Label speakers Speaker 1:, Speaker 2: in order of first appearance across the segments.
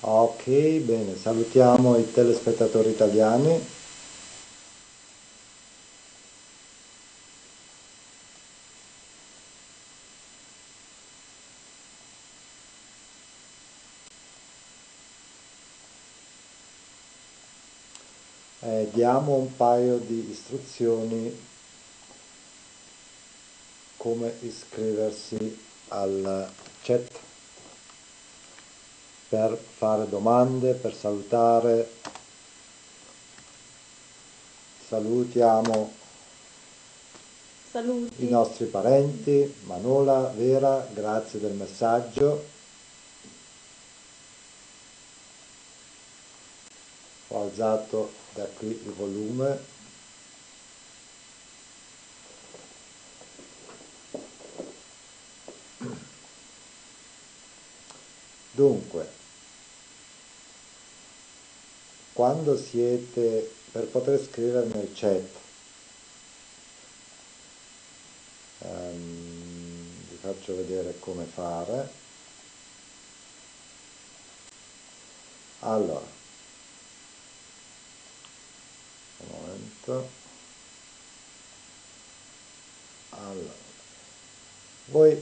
Speaker 1: Ok, bene, salutiamo i telespettatori italiani. Diamo un paio di istruzioni come iscriversi al chat per fare domande, per salutare. Salutiamo i
Speaker 2: Saluti.
Speaker 1: nostri parenti, Manola, Vera, grazie del messaggio. Ho alzato da qui il volume. Dunque, quando siete per poter scrivere nel chat, vi faccio vedere come fare. Allora, un momento. Allora, voi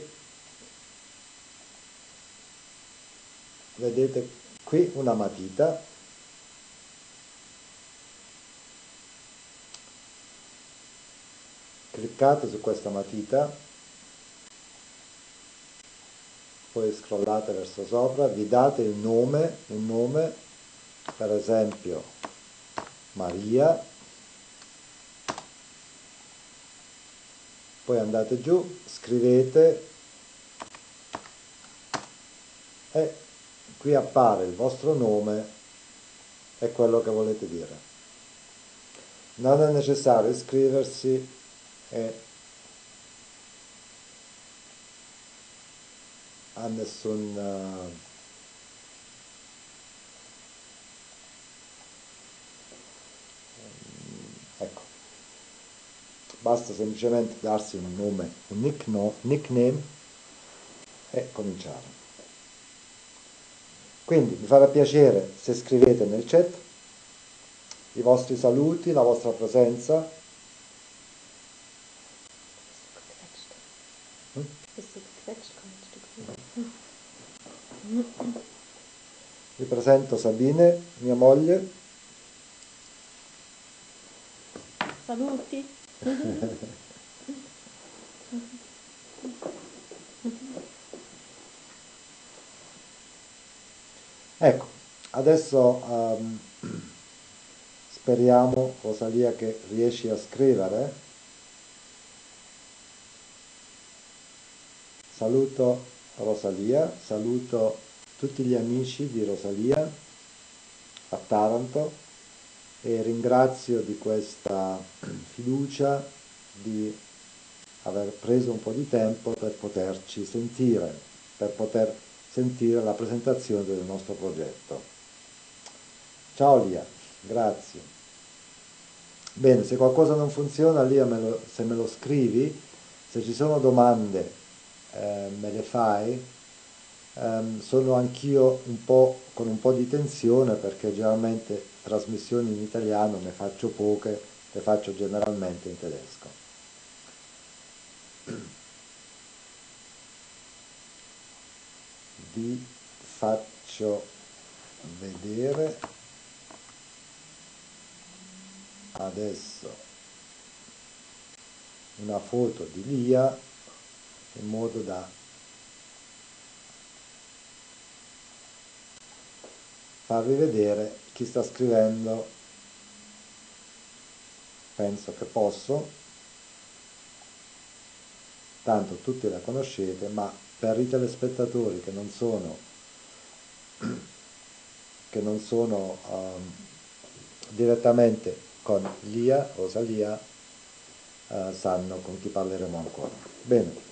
Speaker 1: vedete qui una matita, cliccate su questa matita, poi scrollate verso sopra, vi date il nome, un nome, per esempio Maria, poi andate giù, scrivete e qui appare il vostro nome e quello che volete dire. Non è necessario iscriversi e a nessun... ecco, basta semplicemente darsi un nome, un nickname e cominciare. Quindi mi farà piacere se scrivete nel chat i vostri saluti, la vostra presenza.
Speaker 2: Bist du gequetscht? Komm ein Stück rüber.
Speaker 1: Vi presento Sabine, mia moglie.
Speaker 2: Saluti.
Speaker 1: Ecco, adesso speriamo, Rosalia, che riesci a scrivere. Saluto Rosalia, saluto tutti gli amici di Rosalia a Taranto e ringrazio di questa fiducia di aver preso un po' di tempo per poterci sentire, per poter sentire la presentazione del nostro progetto. Ciao Lia, grazie. Bene, se qualcosa non funziona, Lia, se me lo scrivi, se ci sono domande, me le fai. Sono anch'io un po' con un po' di tensione perché generalmente trasmissioni in italiano ne faccio poche, le faccio generalmente in tedesco. Vi faccio vedere adesso una foto di Lia in modo da farvi vedere chi sta scrivendo. Penso che posso, tanto tutti la conoscete, ma per i telespettatori che non sono direttamente con Lia, Rosalia, sanno con chi parleremo ancora. Bene.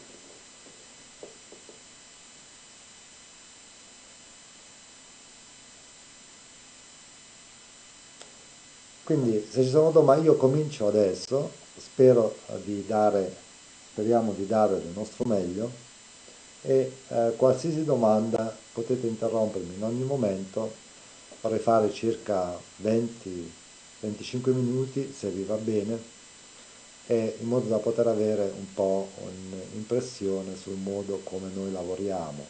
Speaker 1: Quindi se ci sono domande, io comincio adesso, speriamo di dare del nostro meglio. e qualsiasi domanda potete interrompermi in ogni momento. Vorrei fare circa 20-25 minuti se vi va bene, e in modo da poter avere un po' un'impressione sul modo come noi lavoriamo.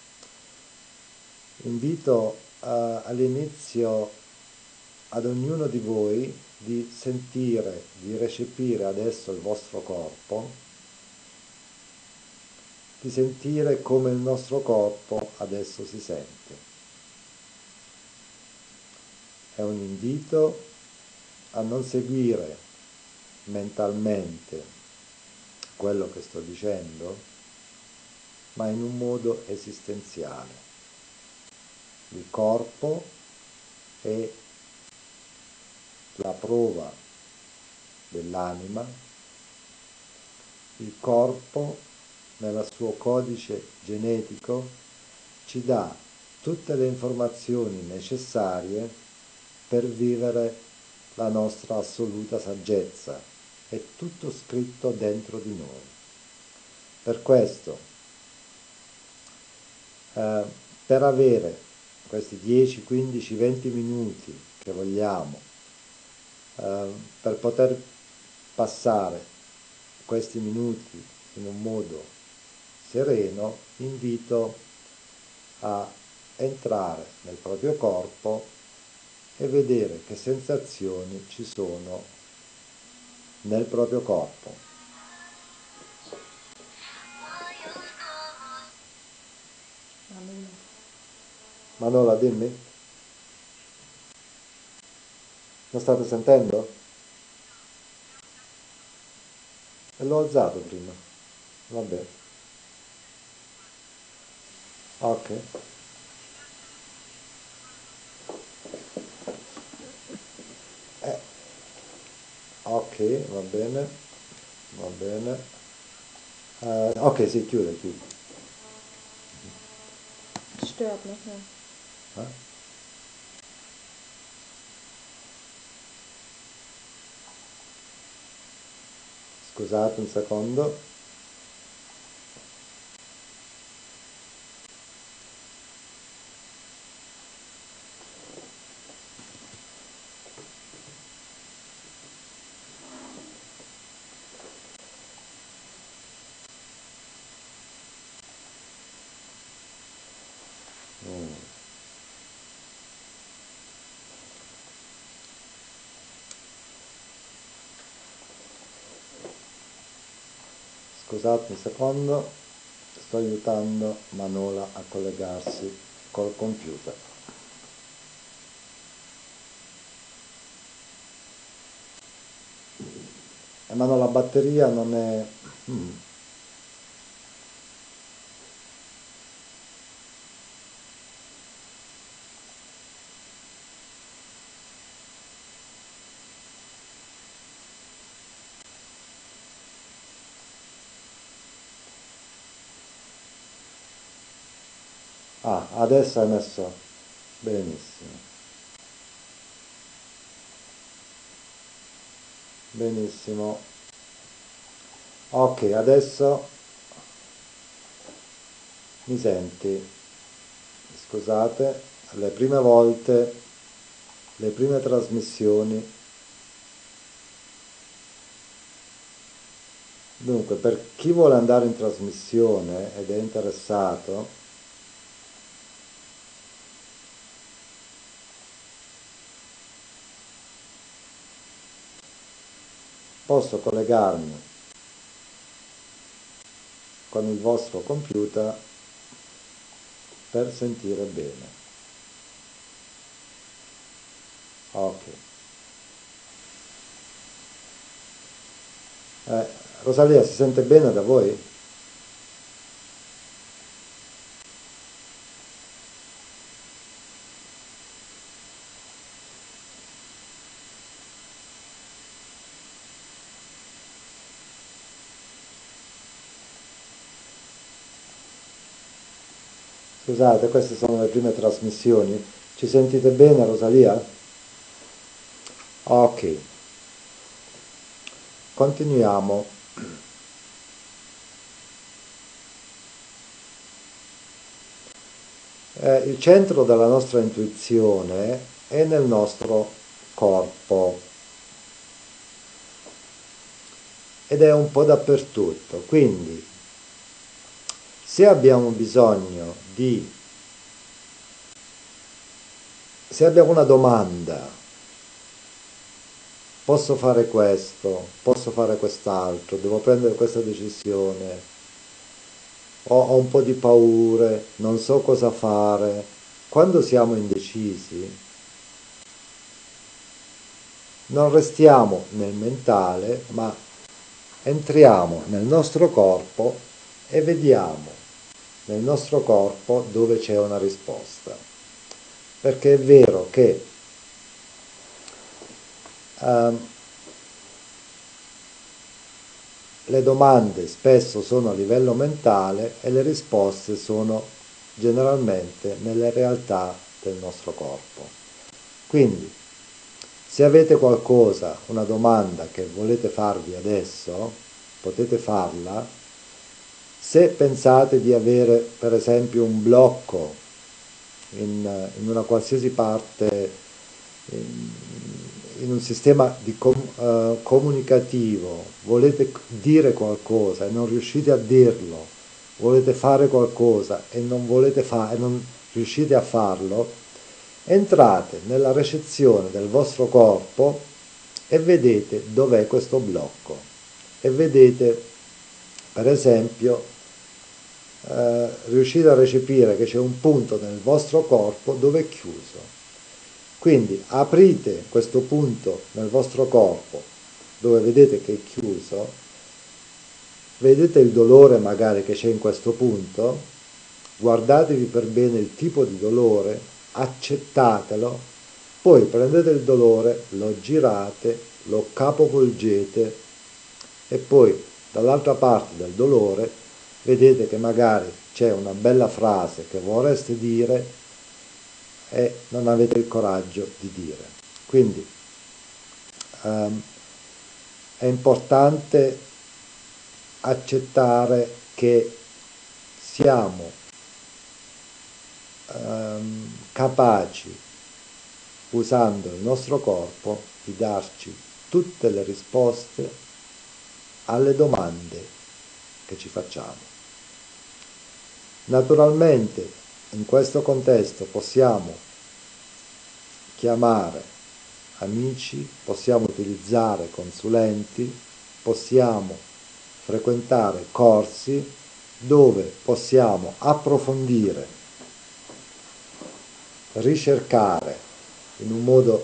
Speaker 1: Invito all'inizio ad ognuno di voi di sentire, di recepire adesso il vostro corpo, di sentire come il nostro corpo adesso si sente. È un invito a non seguire mentalmente quello che sto dicendo, ma in un modo esistenziale. Il corpo è la prova dell'anima, il corpo nel suo codice genetico ci dà tutte le informazioni necessarie per vivere la nostra assoluta saggezza. È tutto scritto dentro di noi. Per questo, per avere questi 10, 15, 20 minuti che vogliamo, per poter passare questi minuti in un modo sereno, invito a entrare nel proprio corpo e vedere che sensazioni ci sono nel proprio corpo. Manola, dimmi. Lo state sentendo? E l'ho alzato prima. Vabbè. Ok. Ok, va bene. Va bene. Ok, sì, chiude, chiude.
Speaker 2: Stört nicht, ne?
Speaker 1: Eh? Scusate un secondo. Mm. Scusate un secondo, sto aiutando Manola a collegarsi col computer. Ma no, la batteria non è... Mm. Ah, adesso hai messo... Benissimo. Benissimo. Ok, adesso mi senti? Scusate, le prime volte, le prime trasmissioni. Dunque, per chi vuole andare in trasmissione ed è interessato, posso collegarmi con il vostro computer per sentire bene. Ok. Rosalia, si sente bene da voi? Scusate, queste sono le prime trasmissioni. Ci sentite bene, Rosalia? Ok. Continuiamo. Il centro della nostra intuizione è nel nostro corpo ed è un po' dappertutto, quindi se abbiamo bisogno di, se abbiamo una domanda, posso fare questo, posso fare quest'altro, devo prendere questa decisione, ho un po' di paure, non so cosa fare. Quando siamo indecisi, non restiamo nel mentale, ma entriamo nel nostro corpo e vediamo nel nostro corpo dove c'è una risposta. Perché è vero che le domande spesso sono a livello mentale e le risposte sono generalmente nelle realtà del nostro corpo. Quindi, se avete qualcosa, una domanda che volete farvi adesso, potete farla. Se pensate di avere, per esempio, un blocco in una qualsiasi parte, in un sistema comunicativo, volete dire qualcosa e non riuscite a dirlo, volete fare qualcosa e non volete e non riuscite a farlo, entrate nella recezione del vostro corpo e vedete dov'è questo blocco e vedete, per esempio, riuscite a recepire che c'è un punto nel vostro corpo dove è chiuso. Quindi aprite questo punto nel vostro corpo dove vedete che è chiuso, vedete il dolore magari che c'è in questo punto, guardatevi per bene il tipo di dolore, accettatelo, poi prendete il dolore, lo girate, lo capovolgete e poi dall'altra parte del dolore vedete che magari c'è una bella frase che vorreste dire e non avete il coraggio di dire. Quindi è importante accettare che siamo capaci, usando il nostro corpo, di darci tutte le risposte alle domande che ci facciamo. Naturalmente in questo contesto possiamo chiamare amici, possiamo utilizzare consulenti, possiamo frequentare corsi dove possiamo approfondire, ricercare in un modo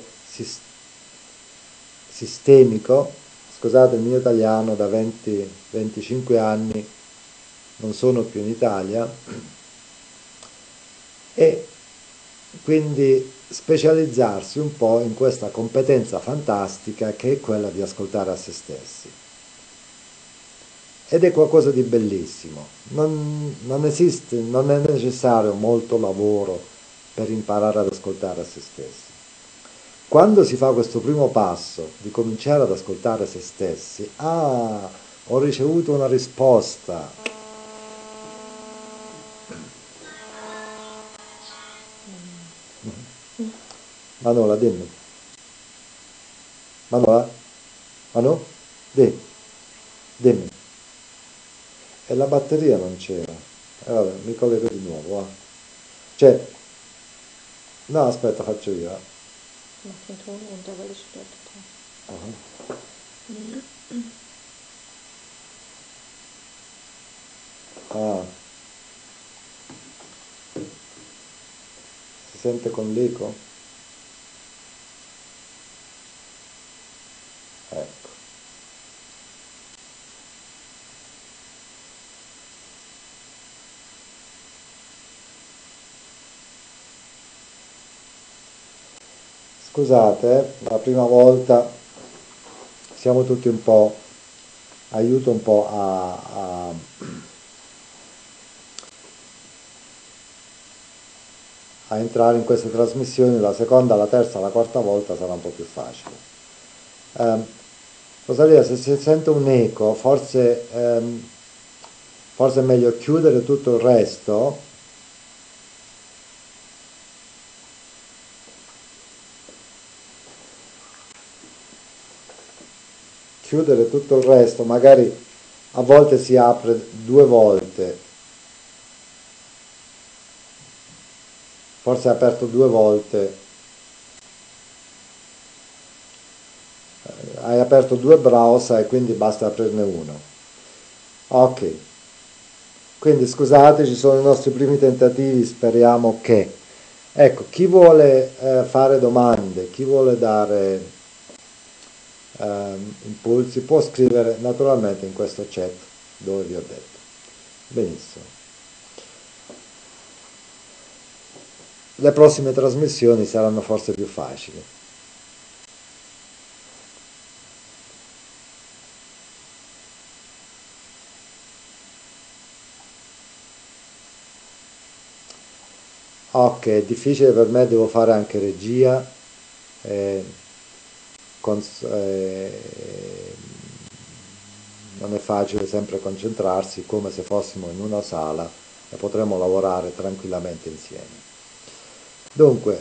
Speaker 1: sistemico. Scusate il mio italiano, da 20-25 anni non sono più in Italia, e quindi specializzarsi un po' in questa competenza fantastica che è quella di ascoltare a se stessi. Ed è qualcosa di bellissimo. Non esiste, non è necessario molto lavoro per imparare ad ascoltare a se stessi. Quando si fa questo primo passo di cominciare ad ascoltare se stessi, ho ricevuto una risposta. Manola, dimmi. Manola? Manu? Dimmi. E la batteria non c'era. Vabbè, mi collego di nuovo, va. Cioè, no, aspetta, faccio io.
Speaker 2: Mach den Ton runter, weil es stört total.
Speaker 1: Ah. Si sente con l'eco? Ecco. Scusate, la prima volta siamo tutti un po', aiuto un po' a entrare in queste trasmissioni, la seconda, la terza, la quarta volta sarà un po' più facile. Rosalia, se si sente un eco, forse è meglio chiudere tutto il resto chiudere tutto il resto, magari a volte si apre 2 volte, forse è aperto 2 volte, hai aperto 2 browser e quindi basta aprirne uno. Ok, quindi scusate, ci sono i nostri primi tentativi, speriamo che... Ecco, chi vuole fare domande, chi vuole dare impulsi, può scrivere naturalmente in questo chat dove vi ho detto. Benissimo. Le prossime trasmissioni saranno forse più facili. Ok, è difficile per me, devo fare anche regia, eh, non è facile sempre concentrarsi come se fossimo in una sala e potremmo lavorare tranquillamente insieme. Dunque,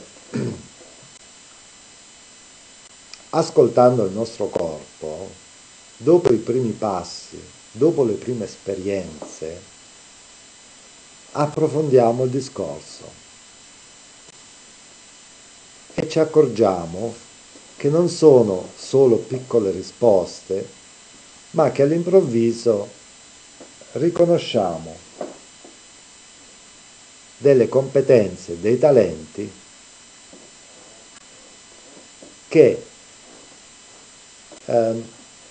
Speaker 1: ascoltando il nostro corpo, dopo i primi passi, dopo le prime esperienze, approfondiamo il discorso e ci accorgiamo che non sono solo piccole risposte, ma che all'improvviso riconosciamo delle competenze, dei talenti che ehm,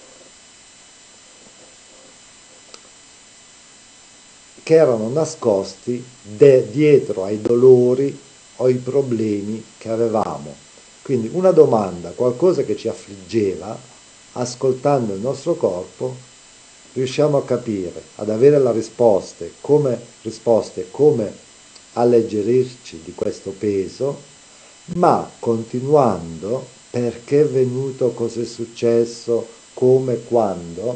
Speaker 1: che erano nascosti dietro ai dolori o ai problemi che avevamo. Quindi una domanda, qualcosa che ci affliggeva, ascoltando il nostro corpo, riusciamo a capire, ad avere la risposte, come alleggerirci di questo peso, ma continuando perché è venuto, cosa è successo, come, quando,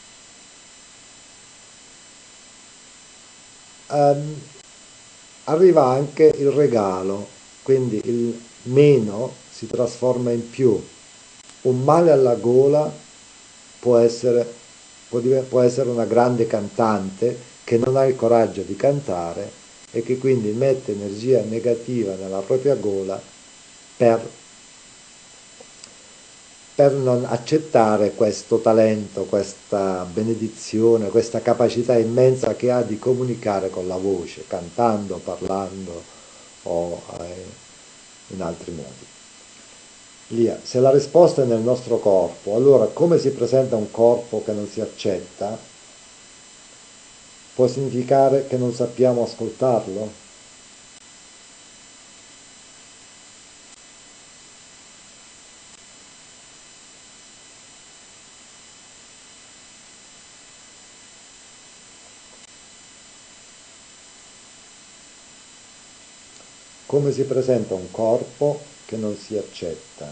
Speaker 1: ehm, arriva anche il regalo, quindi il meno si trasforma in più. Un male alla gola può essere, può essere una grande cantante che non ha il coraggio di cantare e che quindi mette energia negativa nella propria gola per non accettare questo talento, questa benedizione, questa capacità immensa che ha di comunicare con la voce, cantando, parlando o in altri modi. Lia, se la risposta è nel nostro corpo, allora come si presenta un corpo che non si accetta? Può significare che non sappiamo ascoltarlo? Come si presenta un corpo che non si accetta?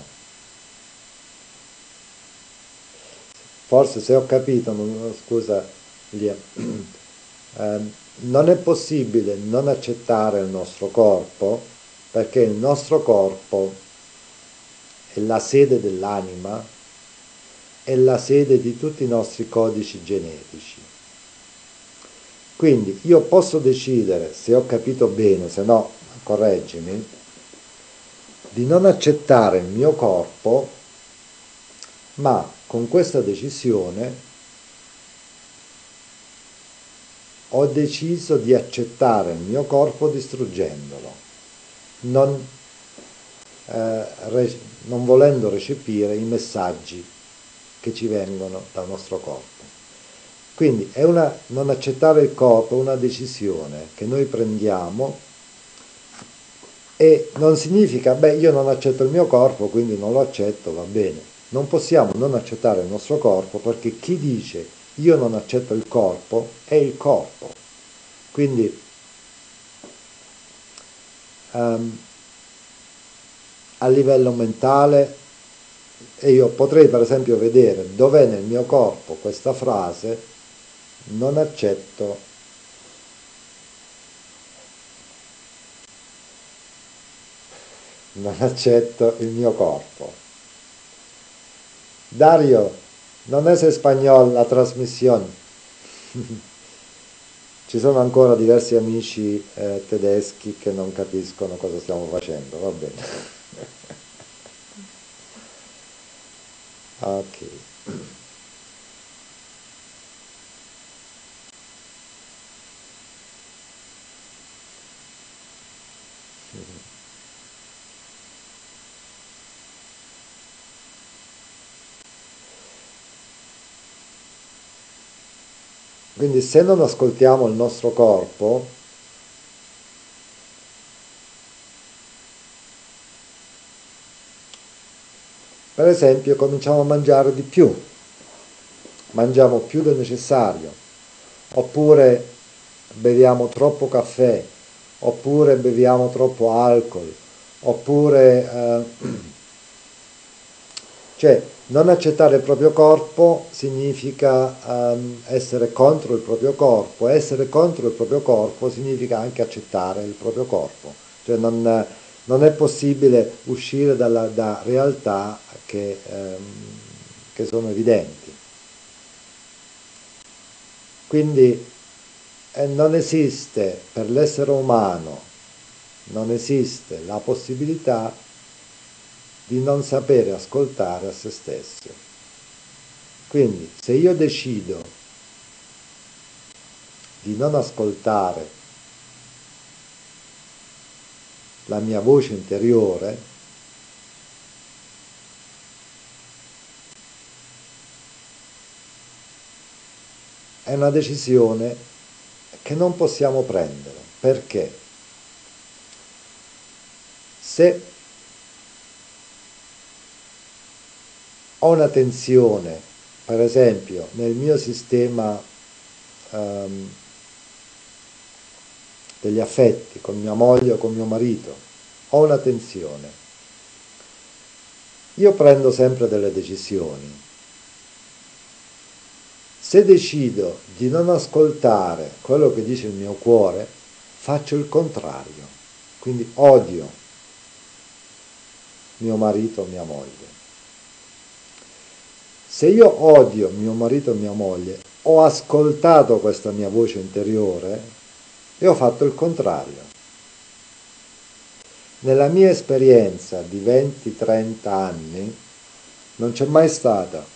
Speaker 1: Forse se ho capito, scusa Lia, non è possibile non accettare il nostro corpo perché il nostro corpo è la sede dell'anima, è la sede di tutti i nostri codici genetici. Quindi io posso decidere, se ho capito bene, se no correggimi, di non accettare il mio corpo, ma con questa decisione ho deciso di accettare il mio corpo distruggendolo, non, non volendo recepire i messaggi che ci vengono dal nostro corpo. Quindi è non accettare il corpo è una decisione che noi prendiamo e non significa, beh, io non accetto il mio corpo, quindi non lo accetto, va bene. Non possiamo non accettare il nostro corpo perché chi dice io non accetto il corpo è il corpo. Quindi a livello mentale e io potrei per esempio vedere dov'è nel mio corpo questa frase non accetto il mio corpo. Dario, Non es espagnol la trasmissione. Ci sono ancora diversi amici tedeschi che non capiscono cosa stiamo facendo, va bene. Ok. Quindi se non ascoltiamo il nostro corpo, per esempio, cominciamo a mangiare di più, mangiamo più del necessario, oppure beviamo troppo caffè, oppure beviamo troppo alcol, oppure cioè non accettare il proprio corpo significa essere contro il proprio corpo, essere contro il proprio corpo significa anche accettare il proprio corpo, cioè non è possibile uscire da realtà che sono evidenti. Quindi non esiste per l'essere umano, non esiste la possibilità di non sapere ascoltare a se stesso. Quindi se io decido di non ascoltare la mia voce interiore, è una decisione che non possiamo prendere. Perché? Se ho una tensione, per esempio, nel mio sistema degli affetti, con mia moglie o con mio marito, ho una tensione, io prendo sempre delle decisioni. Se decido di non ascoltare quello che dice il mio cuore, faccio il contrario, quindi odio mio marito o mia moglie. Se io odio mio marito o mia moglie, ho ascoltato questa mia voce interiore e ho fatto il contrario. Nella mia esperienza di 20-30 anni non c'è mai stata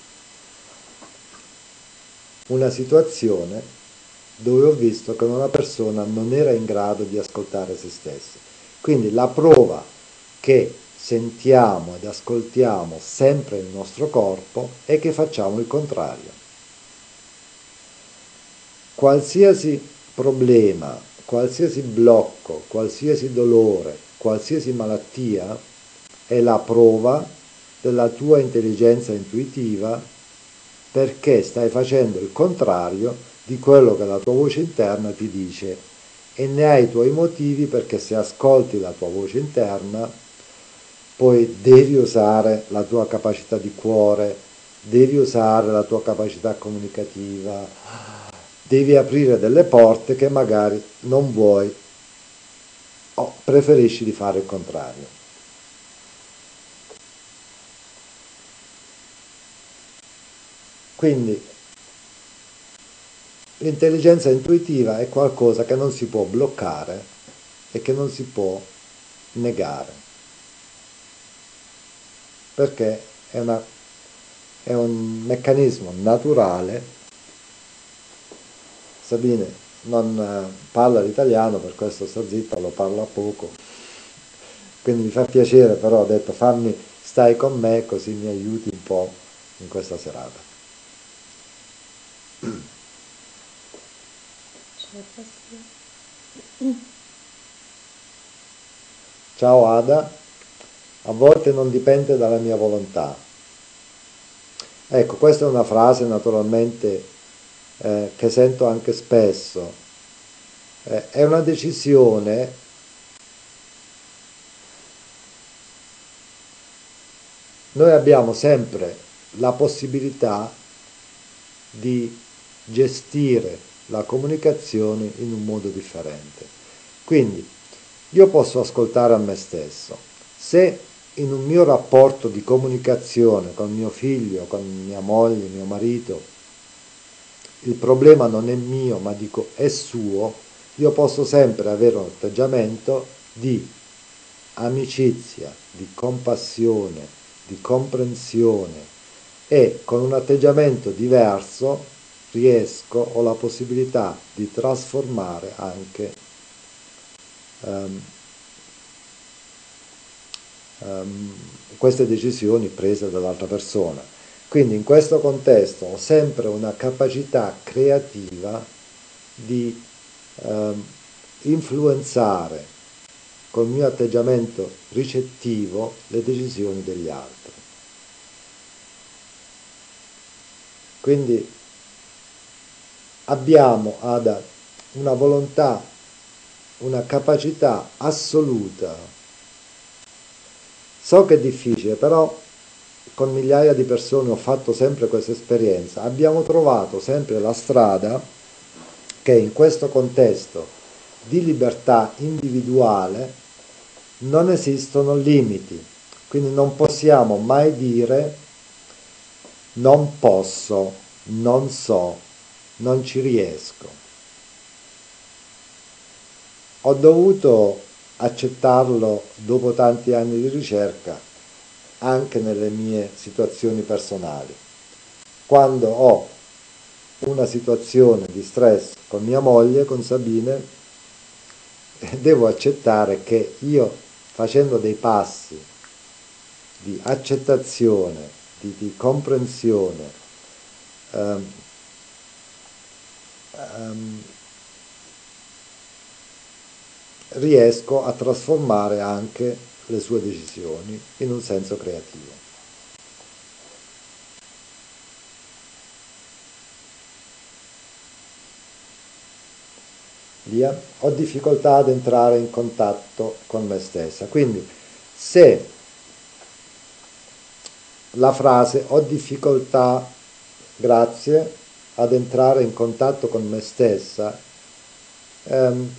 Speaker 1: una situazione dove ho visto che una persona non era in grado di ascoltare se stessa. Quindi la prova che sentiamo ed ascoltiamo sempre il nostro corpo è che facciamo il contrario. Qualsiasi problema, qualsiasi blocco, qualsiasi dolore, qualsiasi malattia è la prova della tua intelligenza intuitiva, perché stai facendo il contrario di quello che la tua voce interna ti dice, e ne hai i tuoi motivi, perché se ascolti la tua voce interna poi devi usare la tua capacità di cuore, devi usare la tua capacità comunicativa, devi aprire delle porte che magari non vuoi o preferisci di fare il contrario. Quindi l'intelligenza intuitiva è qualcosa che non si può bloccare e che non si può negare, perché è un meccanismo naturale. Sabine non parla l'italiano, per questo sta zitta, lo parla poco, quindi mi fa piacere, però ho detto stai con me così mi aiuti un po' in questa serata. Ciao Ada, a volte non dipende dalla mia volontà. Ecco, questa è una frase naturalmente che sento anche spesso. È una decisione noi abbiamo sempre la possibilità di gestire la comunicazione in un modo differente. Quindi io posso ascoltare a me stesso. Se in un mio rapporto di comunicazione con mio figlio, con mia moglie, mio marito, il problema non è mio, ma dico è suo, io posso sempre avere un atteggiamento di amicizia, di compassione, di comprensione e con un atteggiamento diverso ho la possibilità di trasformare anche ehm, queste decisioni prese dall'altra persona. Quindi in questo contesto ho sempre una capacità creativa di ehm, influenzare col mio atteggiamento ricettivo le decisioni degli altri. Quindi abbiamo una volontà, una capacità assoluta. So che è difficile, però con migliaia di persone ho fatto sempre questa esperienza. Abbiamo trovato sempre la strada che in questo contesto di libertà individuale non esistono limiti. Quindi non possiamo mai dire non posso, non so, non ci riesco. Ho dovuto accettarlo dopo tanti anni di ricerca anche nelle mie situazioni personali. Quando ho una situazione di stress con mia moglie, con Sabine, devo accettare che io facendo dei passi di accettazione, di comprensione, ehm, ehm, riesco a trasformare anche le sue decisioni in un senso creativo. Via, ho difficoltà ad entrare in contatto con me stessa. Quindi se la frase ho difficoltà, grazie, ad entrare in contatto con me stessa, ehm,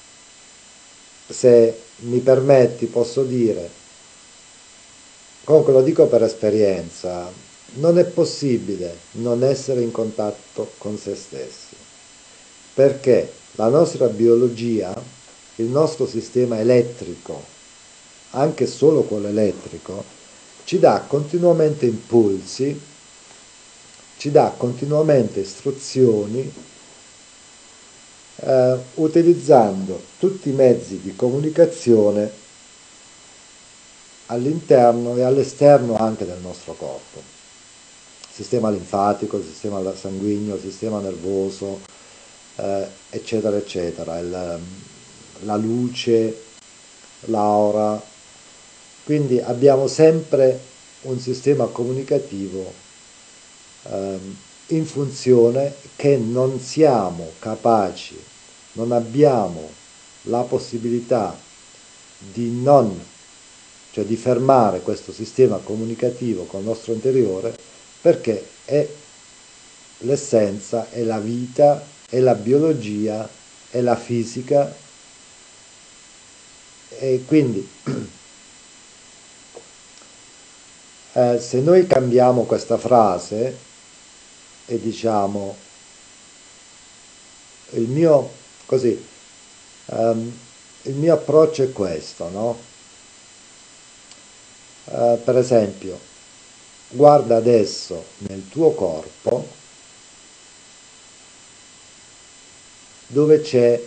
Speaker 1: se mi permetti posso dire, comunque lo dico per esperienza, non è possibile non essere in contatto con se stessi, perché la nostra biologia, il nostro sistema elettrico, anche solo quello elettrico, ci dà continuamente impulsi, ci dà continuamente istruzioni, utilizzando tutti i mezzi di comunicazione all'interno e all'esterno anche del nostro corpo. Il sistema linfatico, il sistema sanguigno, il sistema nervoso, eccetera, eccetera, la luce, l'aura. Quindi abbiamo sempre un sistema comunicativo in funzione che non siamo capaci, non abbiamo la possibilità di non, cioè di fermare questo sistema comunicativo con il nostro interiore, perché è l'essenza, è la vita, è la biologia, è la fisica, e quindi se noi cambiamo questa frase e diciamo il mio, così, il mio approccio è questo, no? Per esempio, guarda adesso nel tuo corpo dove c'è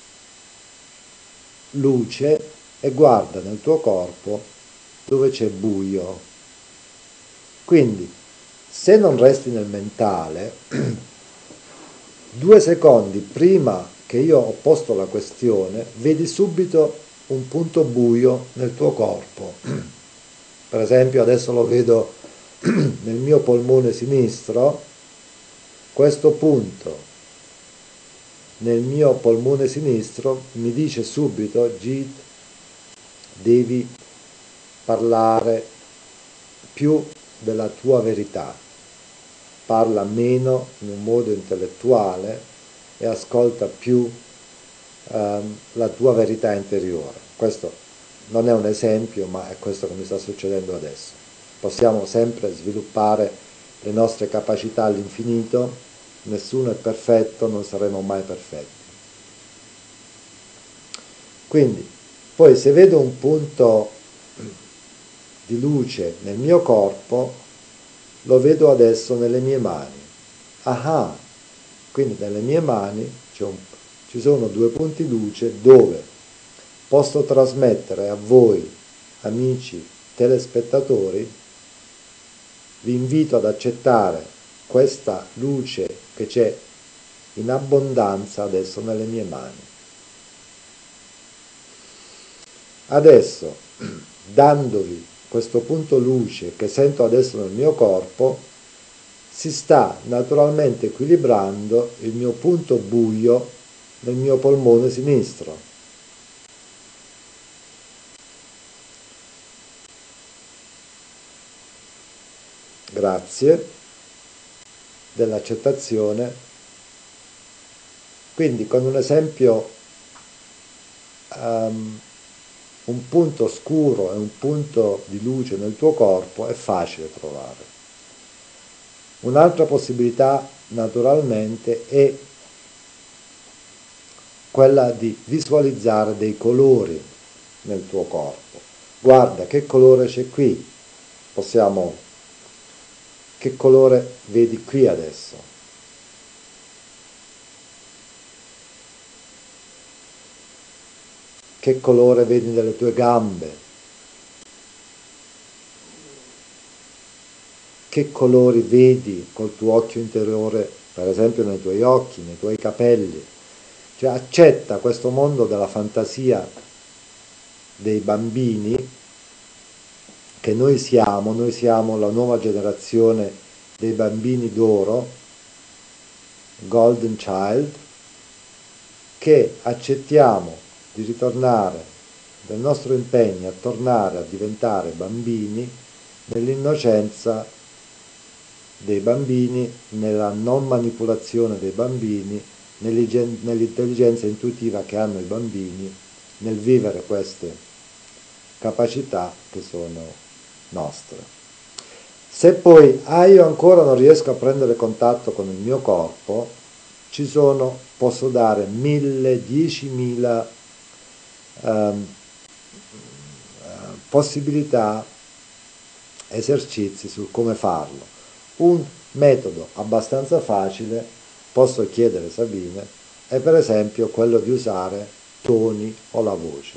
Speaker 1: luce e guarda nel tuo corpo dove c'è buio. Quindi, se non resti nel mentale, 2 secondi prima che io ho posto la questione, vedi subito un punto buio nel tuo corpo. Per esempio, adesso lo vedo nel mio polmone sinistro, questo punto nel mio polmone sinistro mi dice subito, Git, devi parlare più della tua verità, parla meno in un modo intellettuale e ascolta più la tua verità interiore. Questo non è un esempio, ma è questo che mi sta succedendo adesso. Possiamo sempre sviluppare le nostre capacità all'infinito, nessuno è perfetto, non saremo mai perfetti. Quindi, poi se vedo un punto di luce nel mio corpo, lo vedo adesso nelle mie mani. Ah, quindi nelle mie mani ci sono due punti luce dove posso trasmettere a voi, amici telespettatori, vi invito ad accettare questa luce che c'è in abbondanza adesso nelle mie mani. Adesso, dandovi questo punto luce che sento adesso nel mio corpo, si sta naturalmente equilibrando il mio punto buio nel mio polmone sinistro. Grazie dell'accettazione. Quindi con un esempio, un punto scuro e un punto di luce nel tuo corpo è facile trovare. Un'altra possibilità naturalmente è quella di visualizzare dei colori nel tuo corpo. Guarda che colore c'è qui, che colore vedi qui adesso? Che colore vedi nelle tue gambe? Che colori vedi col tuo occhio interiore, per esempio nei tuoi occhi, nei tuoi capelli? Cioè accetta questo mondo della fantasia dei bambini che noi siamo la nuova generazione dei bambini d'oro, Golden Child, che accettiamo di ritornare del nostro impegno a tornare a diventare bambini nell'innocenza dei bambini, nella non manipolazione dei bambini, nell'intelligenza intuitiva che hanno i bambini, nel vivere queste capacità che sono nostre. Se poi io ancora non riesco a prendere contatto con il mio corpo, posso dare 1000, 10.000 possibilità, esercizi su come farlo. Un metodo abbastanza facile, posso chiedere Sabine, è per esempio quello di usare toni o la voce.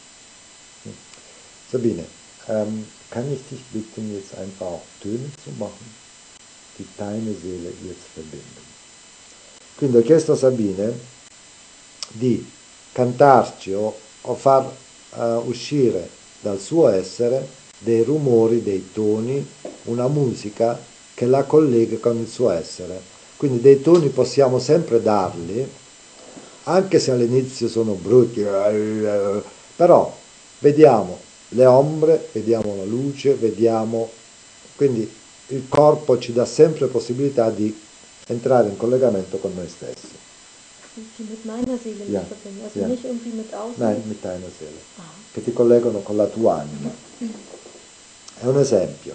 Speaker 1: Sabine, kann ich dich bitten, jetzt einfach Töne zu machen, die deine Seele jetzt verbinden? Quindi ho chiesto a Sabine di cantarci o far uscire dal suo essere dei rumori, dei toni, una musica che la collega con il suo essere. Quindi dei toni possiamo sempre darli, anche se all'inizio sono brutti, però vediamo le ombre, vediamo la luce, quindi il corpo ci dà sempre possibilità di entrare in collegamento con noi stessi.
Speaker 2: Mit meiner Seele
Speaker 1: Ja,
Speaker 2: verbinden, also
Speaker 1: ja.
Speaker 2: nicht irgendwie mit außen.
Speaker 1: Nein, mit deiner Seele, che ti collegano con la tua anima. È un esempio.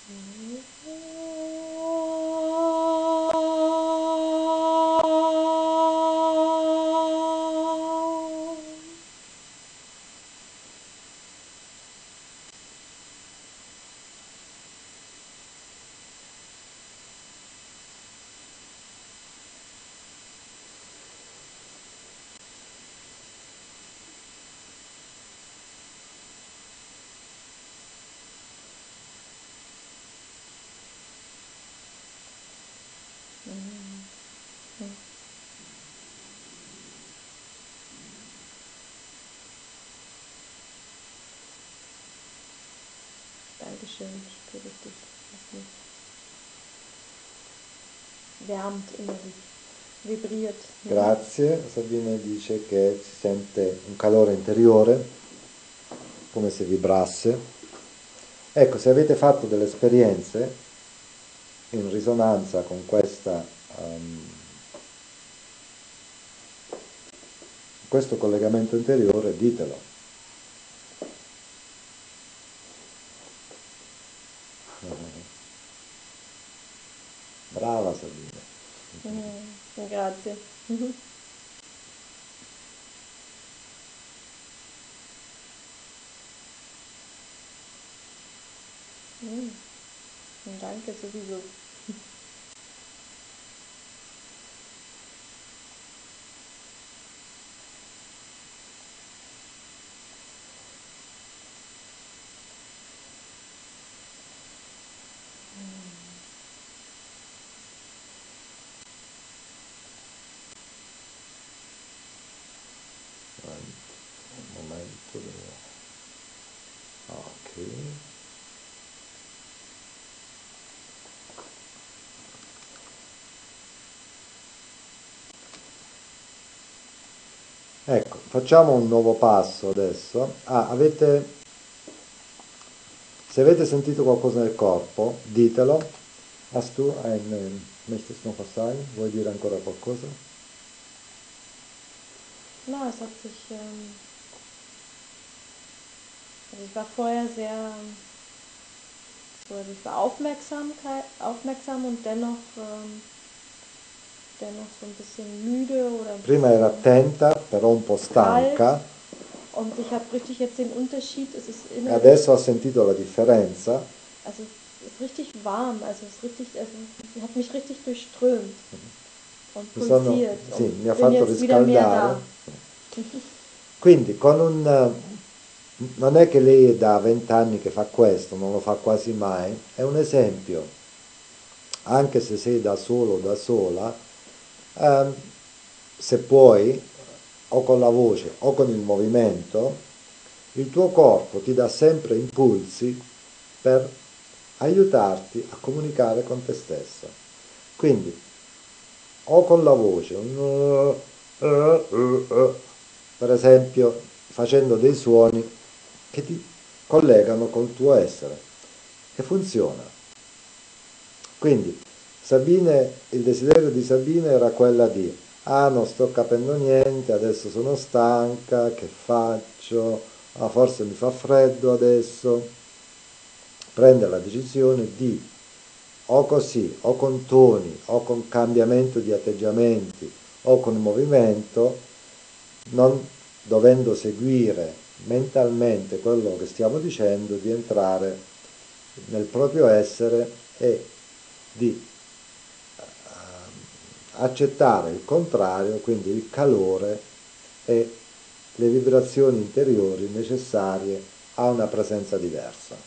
Speaker 2: Dankeschön, spür richtig, was mich wärmt innerlich, vibriert.
Speaker 1: Grazie, Sabine dice che si sente un calore interiore, come se vibrasse. Ecco, se avete fatto delle esperienze in risonanza con questo collegamento interiore, ditelo. Brava Sabine.
Speaker 2: Grazie. Danke sowieso.
Speaker 1: Un momento. Ok. Ecco, facciamo un nuovo passo adesso. Se avete sentito qualcosa nel corpo, ditelo. Hast du möchtest noch was sagen? Vuoi dire ancora qualcosa?
Speaker 2: Na, es hat sich, also ich war vorher sehr, so, also ich war aufmerksam und dennoch so ein bisschen müde oder ein
Speaker 1: Prima era
Speaker 2: bisschen
Speaker 1: attenta, però un po' stanca,
Speaker 2: kalt. Und ich habe richtig jetzt den Unterschied, es ist
Speaker 1: e
Speaker 2: innerlich,
Speaker 1: adesso ha sentito la differenza.
Speaker 2: also es ist richtig warm, also es ist richtig, es hat mich richtig durchströmt und pulsiert
Speaker 1: Sì,
Speaker 2: und
Speaker 1: mi ha
Speaker 2: bin
Speaker 1: fatto
Speaker 2: jetzt wieder mehr
Speaker 1: riscaldare.
Speaker 2: da.
Speaker 1: Quindi non è che lei è da 20 anni che fa questo, non lo fa quasi mai, è un esempio. Anche se sei da solo o da sola, ehm, se puoi, o con la voce o con il movimento, il tuo corpo ti dà sempre impulsi per aiutarti a comunicare con te stesso. Quindi, o con la voce, per esempio, facendo dei suoni che ti collegano col tuo essere, e funziona. Quindi, il desiderio di Sabine era quella di, ah, non sto capendo niente, adesso sono stanca, che faccio? Ah, forse mi fa freddo adesso. Prende la decisione di, o così, o con toni, o con cambiamento di atteggiamenti, o con movimento, non dovendo seguire mentalmente quello che stiamo dicendo, di entrare nel proprio essere e di accettare il contrario, quindi il calore e le vibrazioni interiori necessarie a una presenza diversa.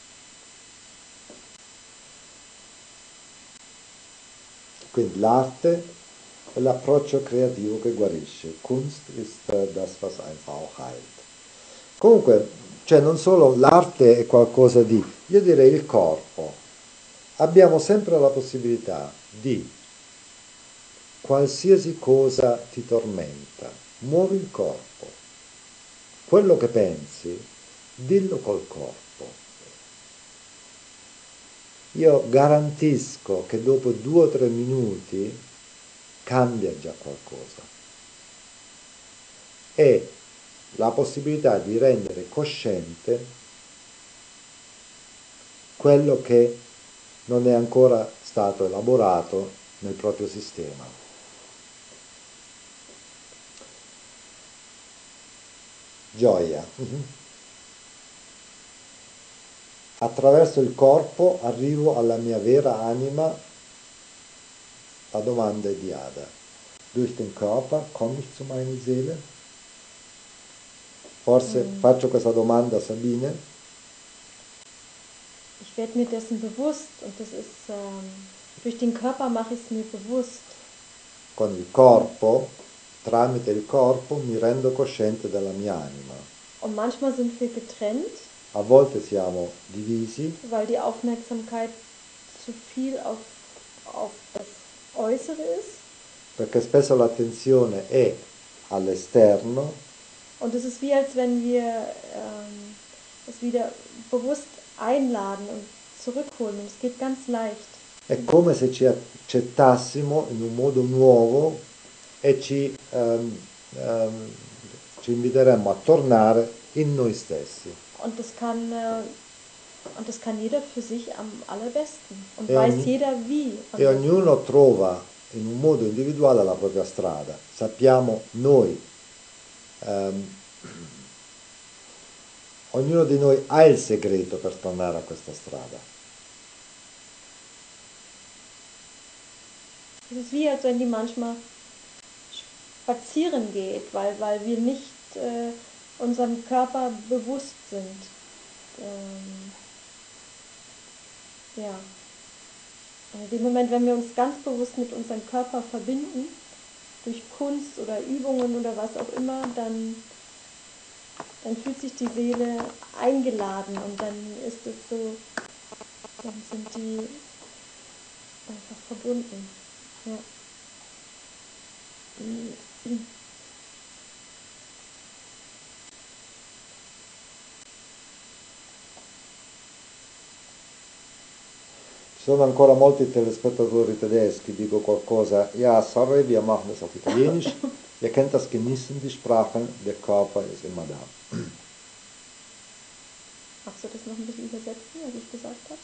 Speaker 1: Quindi l'arte è l'approccio creativo che guarisce. Kunst ist das, was einfach auch heilt. Comunque, cioè non solo l'arte è qualcosa di, io direi il corpo. Abbiamo sempre la possibilità di qualsiasi cosa ti tormenta, muovi il corpo. Quello che pensi, dillo col corpo. Io garantisco che dopo 2 o 3 minuti cambia già qualcosa. E la possibilità di rendere cosciente quello che non è ancora stato elaborato nel proprio sistema. Gioia. Attraverso il corpo arrivo alla mia vera anima, la domanda è di Ada. Durch den Körper komme ich zu meiner Seele? Forse faccio questa domanda a Sabine.
Speaker 2: Ich werde mir dessen bewusst und das ist, durch den Körper mache ich es mir bewusst.
Speaker 1: Con il corpo, tramite il corpo, mi rendo cosciente della mia anima.
Speaker 2: Und manchmal sind wir getrennt,
Speaker 1: A volte siamo divisi
Speaker 2: weil die Aufmerksamkeit zu viel auf das Äußere ist.
Speaker 1: perché spesso l'attenzione è all'esterno
Speaker 2: Und es ist wie, als wenn wir es wieder bewusst einladen und zurückholen. Und es geht ganz leicht.
Speaker 1: è come se ci accettassimo in un modo nuovo e ci inviteremmo a tornare in noi stessi.
Speaker 2: Und das kann jeder für sich am allerbesten. Und
Speaker 1: E
Speaker 2: weiß
Speaker 1: ogni-
Speaker 2: jeder wie.
Speaker 1: E ognuno trova in un modo individuale la propria strada. Sappiamo noi, ognuno di noi ha il segreto per tornare a questa strada.
Speaker 2: Es ist wie, als wenn die manchmal spazieren geht, weil wir nicht unserem Körper bewusst sind. Ja. In dem Moment, wenn wir uns ganz bewusst mit unserem Körper verbinden, durch Kunst oder Übungen oder was auch immer, dann fühlt sich die Seele eingeladen und dann ist es so, dann sind die einfach verbunden. Ja.
Speaker 1: Ci sono ancora molti telespettatori tedeschi, dico qualcosa. Ja, sorry, wir machen das auf Italienisch. Ihr kennt das Genießen, die Sprachen, der Körper ist immer da.
Speaker 2: Magst du das noch ein bisschen übersetzen, was ich gesagt habe?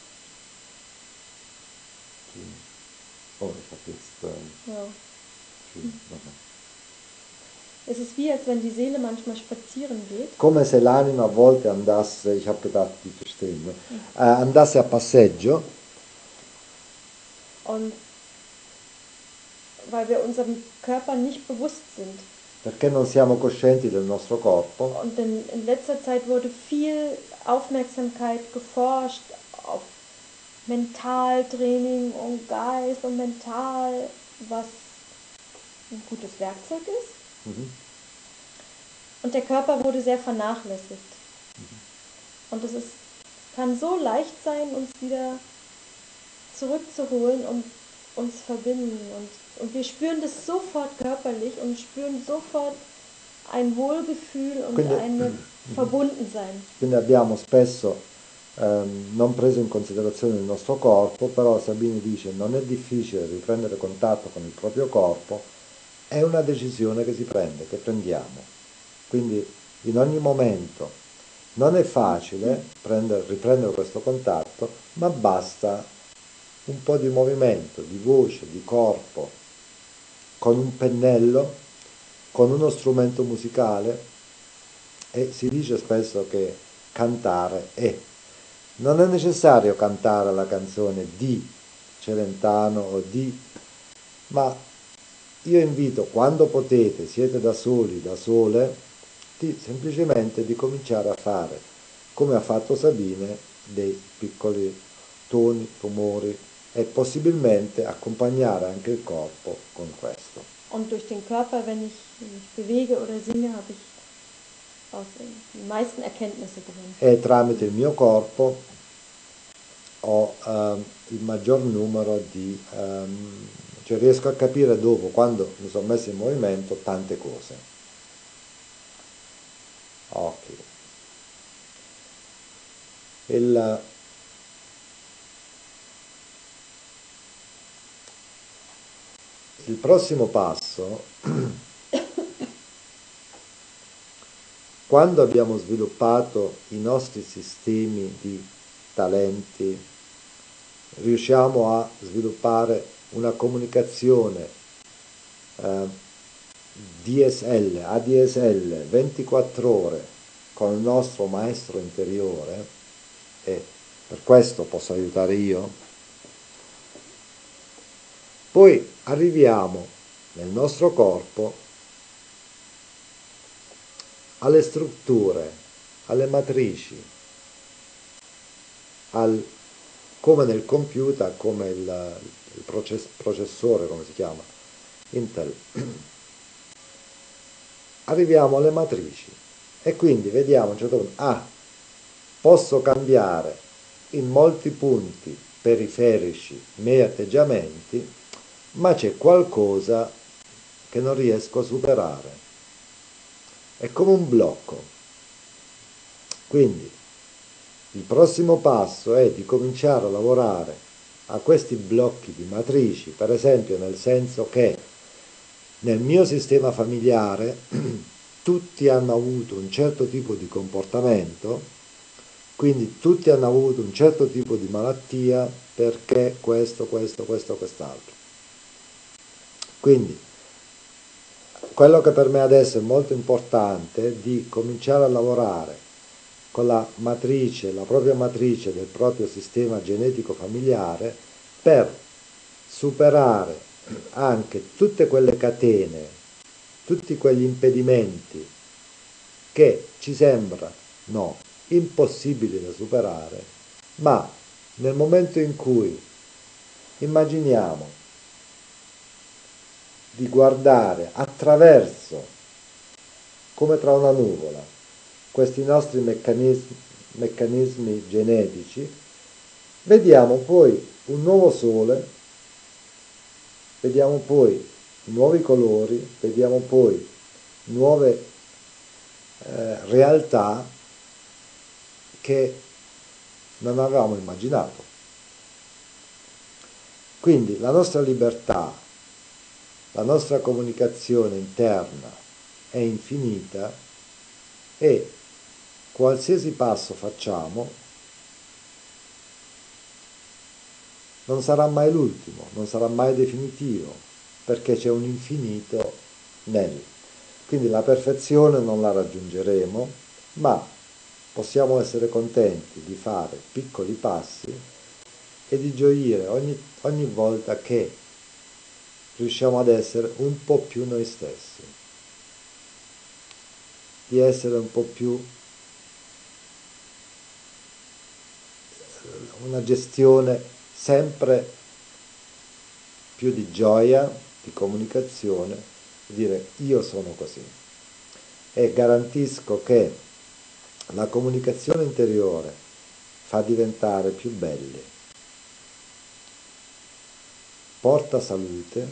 Speaker 1: Oh, ich habe jetzt...
Speaker 2: Ja.
Speaker 1: nochmal.
Speaker 2: Es ist wie, als wenn die Seele manchmal spazieren geht.
Speaker 1: Come se l'anima a volte andasse, ich habe gedacht, die verstehen, ne? Andasse a passeggio.
Speaker 2: Und weil wir unserem Körper nicht bewusst sind.
Speaker 1: Perché non siamo coscienti del nostro corpo.
Speaker 2: Und in letzter Zeit wurde viel Aufmerksamkeit geforscht auf Mentaltraining und Geist und Mental, was ein gutes Werkzeug ist. Und der Körper wurde sehr vernachlässigt. Und es kann so leicht sein, uns wieder zurückzuholen und uns verbinden. Und wir spüren das sofort körperlich und spüren sofort ein Wohlgefühl und ein Verbundensein.
Speaker 1: Quindi abbiamo spesso non preso in considerazione il nostro corpo, però Sabine dice non è difficile riprendere contatto con il proprio corpo, è una decisione che si prende, che prendiamo. Quindi in ogni momento non è facile riprendere questo contatto, ma basta un po' di movimento, di voce, di corpo, con un pennello, con uno strumento musicale, e si dice spesso che cantare è. Non è necessario cantare la canzone di Celentano o ma io invito, quando potete, siete da soli, da sole, semplicemente di cominciare a fare, come ha fatto Sabine, dei piccoli toni, rumori, e possibilmente accompagnare anche il corpo con questo.
Speaker 2: Und durch den Körper, wenn ich mich bewege oder singe, habe ich die meisten Erkenntnisse gewonnen.
Speaker 1: E tramite il mio corpo ho il maggior numero di... cioè riesco a capire dopo, quando mi sono messo in movimento, tante cose. Ok. Il prossimo passo, quando abbiamo sviluppato i nostri sistemi di talenti, riusciamo a sviluppare una comunicazione DSL, ADSL 24 ore con il nostro maestro interiore, e per questo posso aiutare io, poi arriviamo nel nostro corpo alle strutture, alle matrici, come nel computer, come il processore, come si chiama, Intel. Arriviamo alle matrici e quindi vediamo a un certo punto, posso cambiare in molti punti periferici i miei atteggiamenti, ma c'è qualcosa che non riesco a superare. È come un blocco. Quindi il prossimo passo è di cominciare a lavorare a questi blocchi di matrici, per esempio nel senso che nel mio sistema familiare tutti hanno avuto un certo tipo di comportamento, quindi tutti hanno avuto un certo tipo di malattia perché questo, quest'altro. Quindi quello che per me adesso è molto importante è di cominciare a lavorare con la matrice, la propria matrice del proprio sistema genetico familiare, per superare anche tutte quelle catene, tutti quegli impedimenti che ci sembrano impossibili da superare, ma nel momento in cui immaginiamo di guardare attraverso, come tra una nuvola, questi nostri meccanismi genetici, vediamo poi un nuovo sole, vediamo poi nuovi colori, vediamo poi nuove realtà che non avevamo immaginato. Quindi la nostra libertà, la nostra comunicazione interna è infinita e qualsiasi passo facciamo non sarà mai l'ultimo, non sarà mai definitivo, perché c'è un infinito nel. Quindi la perfezione non la raggiungeremo, ma possiamo essere contenti di fare piccoli passi e di gioire ogni volta che riusciamo ad essere un po' più noi stessi, di essere un po' più una gestione sempre più di gioia, di comunicazione, di dire io sono così. E garantisco che la comunicazione interiore fa diventare più belli, porta salute,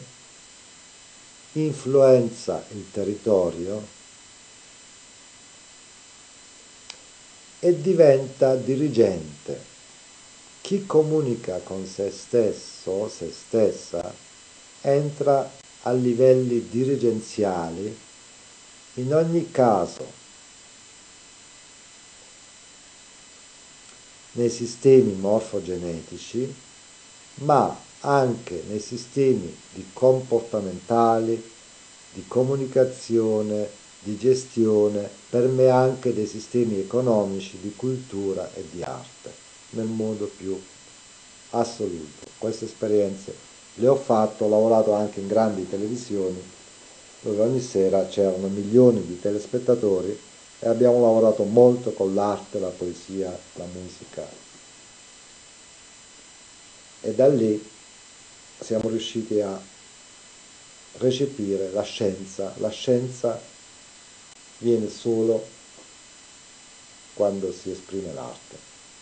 Speaker 1: influenza il territorio e diventa dirigente. Chi comunica con se stesso o se stessa entra a livelli dirigenziali in ogni caso nei sistemi morfogenetici, ma anche nei sistemi comportamentali, di comunicazione, di gestione, per me anche dei sistemi economici, di cultura e di arte, nel modo più assoluto. Queste esperienze le ho fatte, ho lavorato anche in grandi televisioni, dove ogni sera c'erano milioni di telespettatori e abbiamo lavorato molto con l'arte, la poesia, la musica. E da lì siamo riusciti a recepire la scienza. La scienza viene solo quando si esprime l'arte.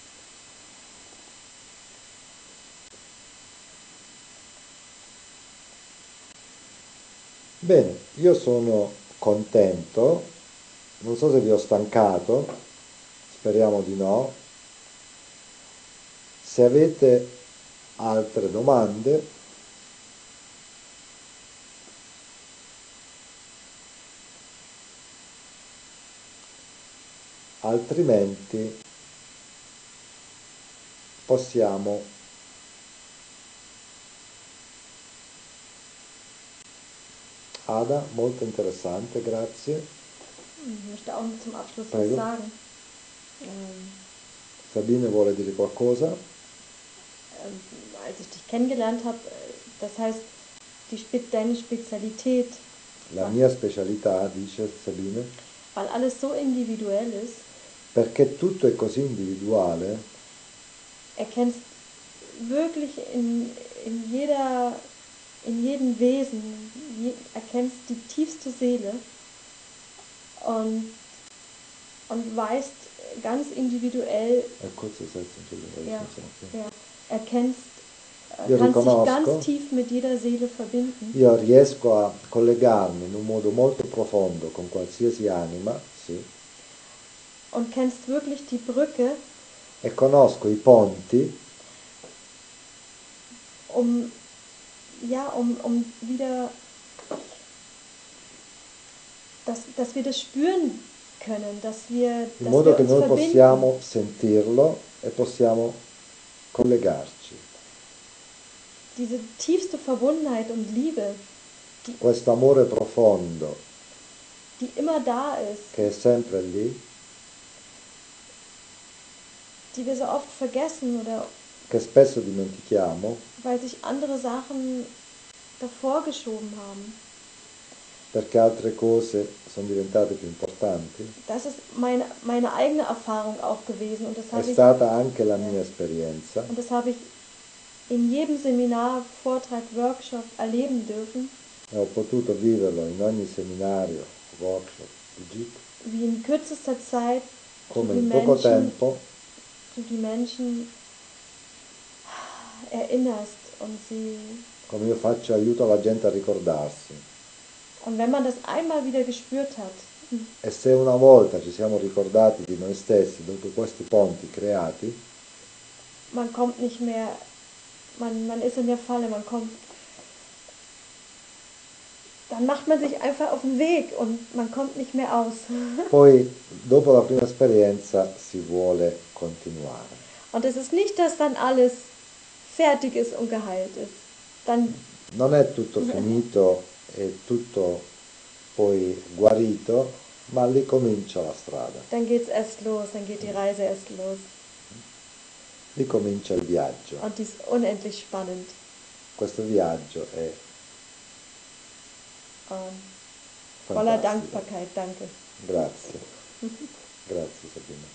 Speaker 1: Bene, io sono contento, non so se vi ho stancato, speriamo di no. Se avete altre domande, altrimenti possiamo Ada, molto interessante, grazie.
Speaker 2: Ich möchte auch zum Abschluss was
Speaker 1: Prego.
Speaker 2: sagen. Ähm,
Speaker 1: Sabine vuole dire qualcosa?
Speaker 2: Als ich dich kennengelernt habe, das heißt, deine Spezialität,
Speaker 1: La mia specialità, dice Sabine,
Speaker 2: weil alles so individuell ist,
Speaker 1: perché tutto è così individuale,
Speaker 2: erkennst wirklich in jedem Wesen, erkennst die tiefste Seele und, und weißt ganz individuell,
Speaker 1: kurzer Satz, Entschuldigung,
Speaker 2: ja,
Speaker 1: ich muss sagen.
Speaker 2: ja, erkennst,
Speaker 1: Io
Speaker 2: kannst dich ganz
Speaker 1: riconosco,
Speaker 2: tief mit jeder Seele verbinden
Speaker 1: io riesco a collegarmi in un modo molto profondo con qualsiasi anima, sì,
Speaker 2: und kennst wirklich die Brücke,
Speaker 1: e conosco i ponti
Speaker 2: um, ja, um wieder, dass wir das spüren können,
Speaker 1: in
Speaker 2: dass
Speaker 1: modo
Speaker 2: wir
Speaker 1: che
Speaker 2: uns
Speaker 1: noi
Speaker 2: verbinden.
Speaker 1: possiamo sentirlo e possiamo collegarci.
Speaker 2: Diese tiefste Verbundenheit und Liebe,
Speaker 1: Questo amore profondo
Speaker 2: die immer da ist,
Speaker 1: che è sempre lì,
Speaker 2: die wir so oft vergessen oder
Speaker 1: che spesso dimentichiamo
Speaker 2: weil sich andere Sachen davor geschoben haben.
Speaker 1: perché altre cose sono diventate più importanti.
Speaker 2: Das ist meine eigene Erfahrung auch gewesen und
Speaker 1: È stata anche la mia esperienza
Speaker 2: und das habe ich in jedem Seminar, Vortrag, Workshop erleben dürfen,
Speaker 1: e ho potuto viverlo in ogni seminario, workshop, VG,
Speaker 2: wie in kürzester Zeit
Speaker 1: come in poco tempo
Speaker 2: du die Menschen erinnerst und sie.
Speaker 1: come io faccio, aiuto la gente a ricordarsi.
Speaker 2: Und wenn man das einmal wieder gespürt hat,
Speaker 1: E se una volta ci siamo ricordati di noi stessi dopo questi ponti creati,
Speaker 2: man kommt nicht mehr, man ist in der Falle, dann macht man sich einfach auf den Weg und man kommt nicht mehr aus.
Speaker 1: poi dopo la prima esperienza si vuole continuare.
Speaker 2: Und es ist nicht, dass dann alles fertig ist und geheilt ist. Dann
Speaker 1: Non è tutto finito e tutto poi guarito, ma lì comincia la strada,
Speaker 2: dann geht's erst los, dann geht die Reise erst los.
Speaker 1: lì comincia il viaggio.
Speaker 2: Und die ist unendlich spannend.
Speaker 1: Questo viaggio è
Speaker 2: Voller
Speaker 1: fantastico.
Speaker 2: Dankbarkeit, danke.
Speaker 1: Grazie, grazie Sabine.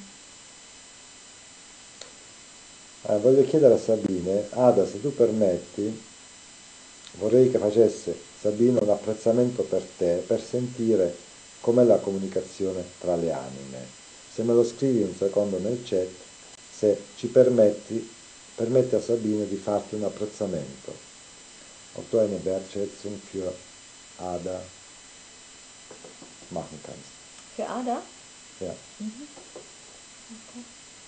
Speaker 1: Voglio chiedere a Sabine, Ada, se tu permetti, vorrei che facesse Sabine un apprezzamento per te, per sentire com'è la comunicazione tra le anime. Se me lo scrivi un secondo nel chat, se ci permetti a Sabine di farti un apprezzamento. Ob du eine Wertschätzung für Ada machen kannst.
Speaker 2: Für Ada?
Speaker 1: Ja.
Speaker 2: Okay.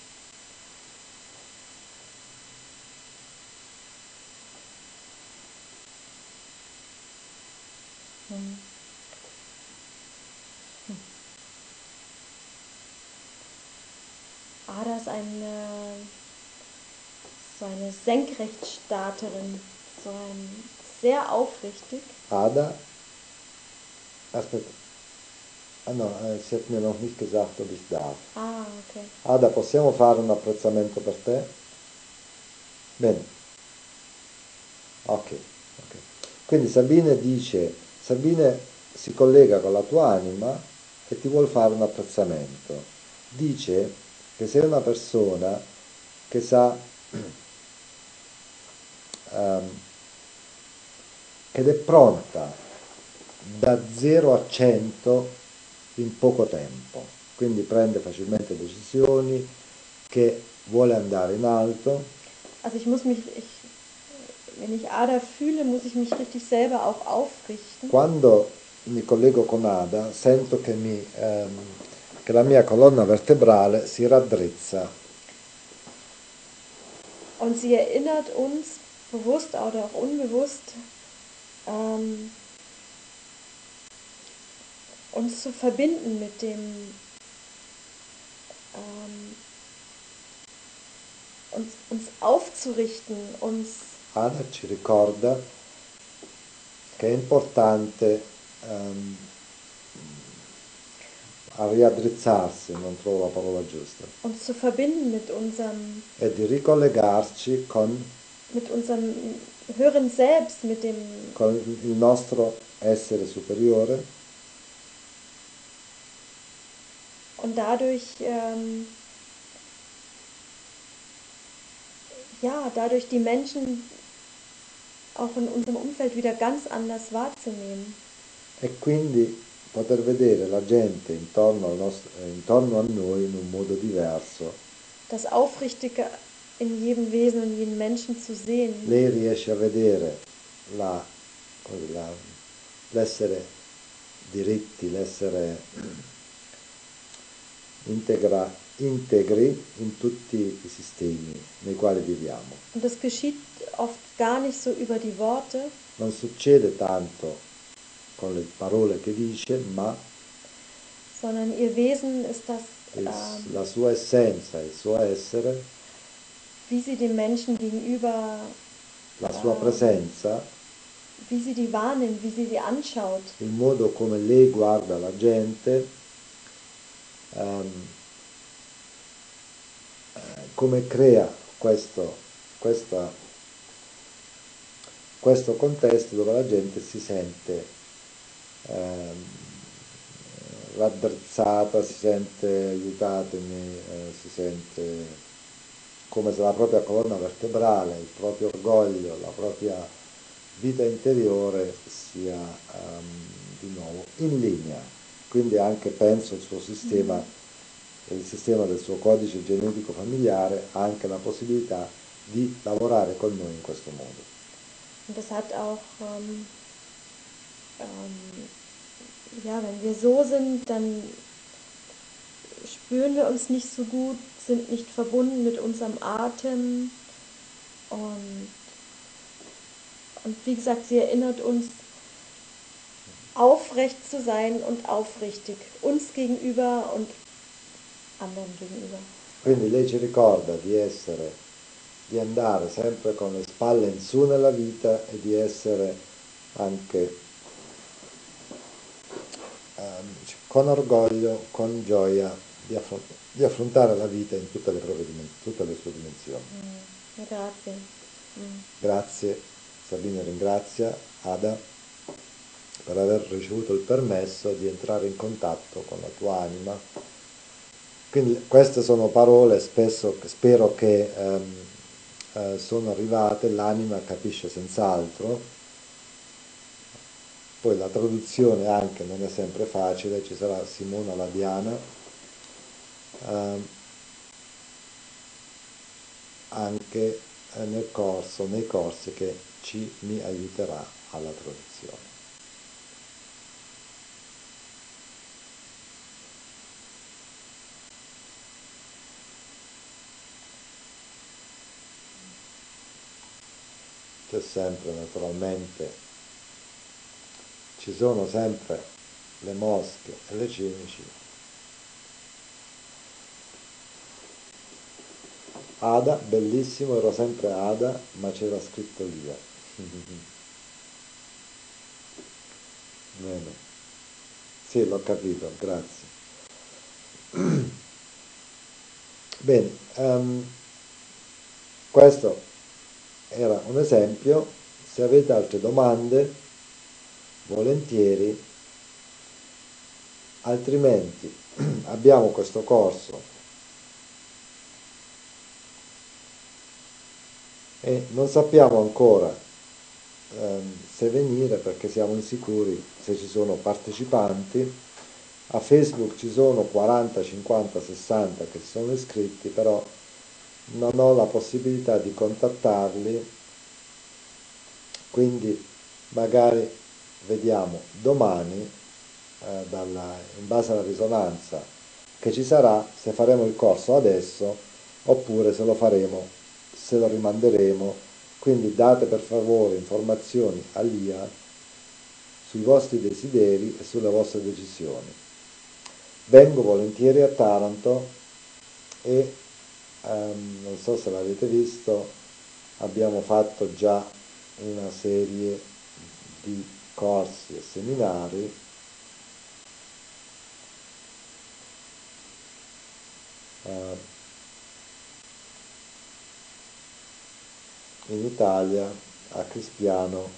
Speaker 2: Ada ist so eine Senkrechtstarterin, sehr aufrichtig.
Speaker 1: Ada, aspetta, ah no, si hat mir noch nicht gesagt, ob ich darf.
Speaker 2: Ah, okay.
Speaker 1: Ada, possiamo fare un apprezzamento per te? Bene. Ok. Quindi Sabine si collega con la tua anima e ti vuol fare un apprezzamento. Dice che sei una persona che sa ed è pronta da 0 a 100 in poco tempo, quindi prende facilmente decisioni, che vuole andare in alto.
Speaker 2: Also wenn ich Ada fühle, muss ich mich richtig selber auch aufrichten.
Speaker 1: Quando mi collego con Ada, sento che la mia colonna vertebrale si raddrizza.
Speaker 2: Und sie erinnert uns, bewusst oder auch unbewusst, uns zu verbinden mit dem, uns aufzurichten,
Speaker 1: Ada ci ricorda che è importante a riaddrizzarsi, non trovo la parola giusta,
Speaker 2: uns zu verbinden
Speaker 1: e di ricollegarci
Speaker 2: mit unserem höheren Selbst,
Speaker 1: con il nostro essere superiore
Speaker 2: und dadurch, ja, dadurch die Menschen auch in unserem Umfeld wieder ganz anders wahrzunehmen.
Speaker 1: e quindi poter vedere la gente intorno a noi in un modo diverso.
Speaker 2: Das Aufrichtige in jedem Wesen und jedem Menschen zu sehen.
Speaker 1: Lei riesce a vedere l'essere diritti, l'essere integri in tutti i sistemi nei quali viviamo.
Speaker 2: Und das geschieht oft gar nicht so über die Worte,
Speaker 1: Non succede tanto con le parole che dice, ma
Speaker 2: sondern ihr Wesen ist das,
Speaker 1: la sua essenza, il suo essere,
Speaker 2: wie sie dem Menschen gegenüber,
Speaker 1: la sua presenza,
Speaker 2: wie sie die wahrnimmt, wie sie anschaut.
Speaker 1: il modo come lei guarda la gente, come crea questo contesto dove la gente si sente raddrizzata, si sente aiutata, si sente come se la propria colonna vertebrale, il proprio orgoglio, la propria vita interiore sia di nuovo in linea. Quindi anche penso il suo sistema, il sistema del suo codice genetico familiare ha anche la possibilità di lavorare con noi in questo modo.
Speaker 2: Und das hat auch, ja, wenn wir so sind, dann spüren wir uns nicht so gut, sind nicht verbunden mit unserem Atem und wie gesagt, sie erinnert uns, aufrecht zu sein und aufrichtig, uns gegenüber und anderen gegenüber.
Speaker 1: Quindi lei ci ricorda di andare sempre con le spalle in su nella vita e di essere anche con orgoglio, con gioia, di affrontare la vita in tutte le sue dimensioni.
Speaker 2: Grazie.
Speaker 1: Grazie, Sabina ringrazia Ada per aver ricevuto il permesso di entrare in contatto con la tua anima. Quindi queste sono parole spesso spero che sono arrivate, l'anima capisce senz'altro. Poi la traduzione anche non è sempre facile, ci sarà Simona Ladiana, anche nei corsi che mi aiuterà alla traduzione. C'è sempre naturalmente, ci sono sempre le mosche e le cimici. Ada, bellissimo, ero sempre Ada, ma c'era scritto Lia. Bene. Sì, l'ho capito, grazie. Bene, questo era un esempio. Se avete altre domande, volentieri, altrimenti abbiamo questo corso e non sappiamo ancora se venire perché siamo insicuri se ci sono partecipanti. A Facebook ci sono 40, 50, 60 che si sono iscritti, però non ho la possibilità di contattarli, quindi magari vediamo domani, in base alla risonanza che ci sarà, se faremo il corso adesso oppure se lo rimanderemo. Quindi date per favore informazioni a Lia sui vostri desideri e sulle vostre decisioni. Vengo volentieri a Taranto e non so se l'avete visto, abbiamo fatto già una serie di corsi e seminari in Italia a Crispiano.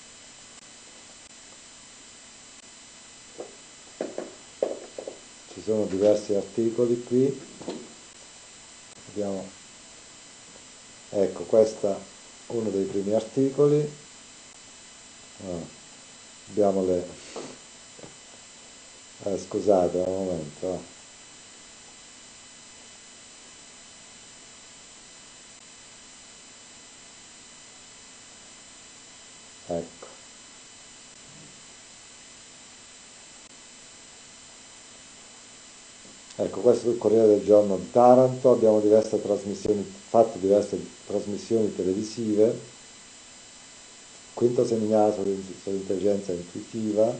Speaker 1: Ci sono diversi articoli qui. Abbiamo, ecco, questo è uno dei primi articoli. Abbiamo le... scusate un momento. Ecco. Ecco, questo è il Corriere del Giorno di Taranto, abbiamo diverse trasmissioni, fatto diverse trasmissioni televisive, quinto seminario sull'intelligenza intuitiva,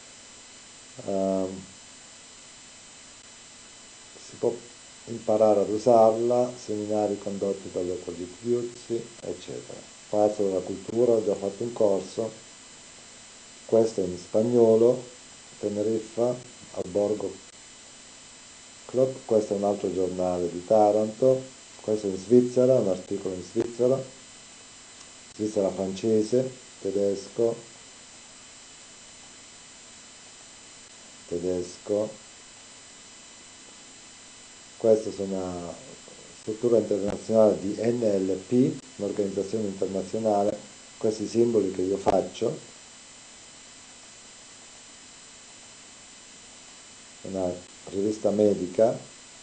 Speaker 1: si può imparare ad usarla, seminari condotti dallo Cogito Viuzzi, eccetera. Palazzo della Cultura, ho già fatto un corso, questo è in spagnolo, Teneriffa, al Borgo Club, questo è un altro giornale di Taranto, questo è in Svizzera, un articolo in Svizzera, Svizzera francese, tedesco, questa è una struttura internazionale di NLP, un'organizzazione internazionale, questi simboli che io faccio, una rivista medica,